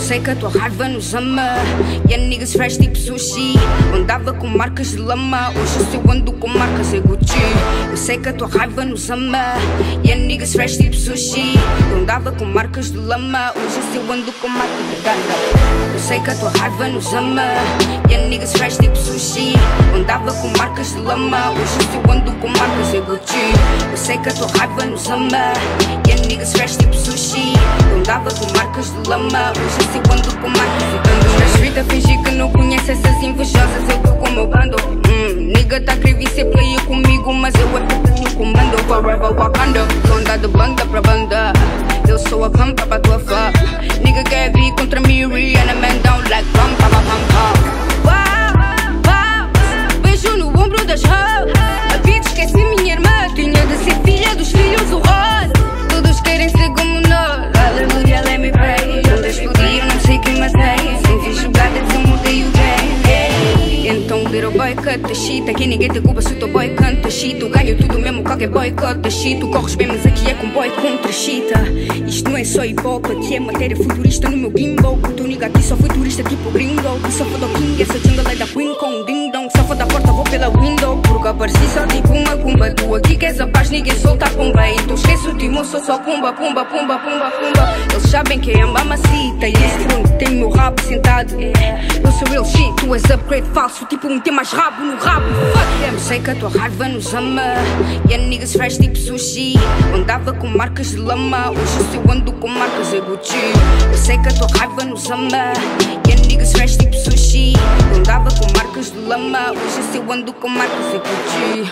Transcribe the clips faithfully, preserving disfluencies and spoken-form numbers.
sei que a tua raiva nos ama. E a niggas fresh tipo sushi. Andava com marcas de lama, hoje se eu ando com marcas é Gucci. Eu sei que a tua raiva nos ama. E a niggas fresh tipo sushi. Eu andava com marcas de lama, hoje se eu ando com marcas de ganda. Eu sei que a tua raiva nos ama. E a niggas fresh tipo sushi. Eu andava com marcas de lama, hoje se eu ando com marcas é Gucci. Eu sei que a tua raiva nos ama. E a niggas fresh tipo sushi. Eu andava com marcas de lama, hoje se eu ando com marcas de ganda. Na street a fingir que não conhece essas invejosas, eu tô com o meu bando. Hum, nigga tá creve ser player comigo, mas eu é que tenho o comando. Forever Wakanda, tô andar de banda pra banda. Eu sou a pampa pra tua fã. Nigga quer vir contra mim, Rihanna man down like pam pam pam pam. Uau, uau, beijo no ombro das hoes. A bitch esqueci minha irmã, tinha de ser filha dos filhos do rock. Todos querem ser como nós, aleluia, let me pray. Quando explodi eu não sei quem matei. Sem ver jogadas eu mudei o game. Então little boy cut the shit. Aqui ninguém te culpa se o teu boy canta shit. Tu ganho tudo mesmo qualquer boy cut the shit. Tu corres bem mas aqui é com boy contra chita. Isto não é só hip hop, aqui é matéria futurista no meu gimbal. O teu nigga aqui só foi turista tipo gringo. Que só foi do king, essa jungle é da queen com um ding dong. Só foi da porta, vou pela window. Porque apareci só tipo uma cumba. Tu aqui queres a paz, ninguém solta a pomba. E tu esquece o timão, sou só pumba, pumba, pumba, pumba, pumba. Eles sabem que é a mamacita. E esse trono tem meu rabo sentado. Eu sou real shit, tu és upgrade falso. Tipo um tem mais rabo no rabo. Fuck them. Eu sei que a tua raiva nos ama. E a niggas fresh tipo sushi. Andava com marcas de lama, hoje se eu ando com marcas é Gucci. Eu sei que a tua raiva nos ama. E a niggas fresh tipo sushi. Andava com marcas de lama, hoje se eu ando com marcas é Gucci.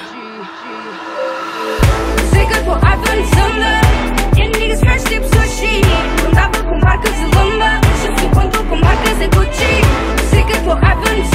Eu sei que a tua raiva nos ama. E a niggas fresh tipo sushi. Andava com marcas de lama, hoje se eu ando com marcas é Gucci. Eu sei que a tua raiva nos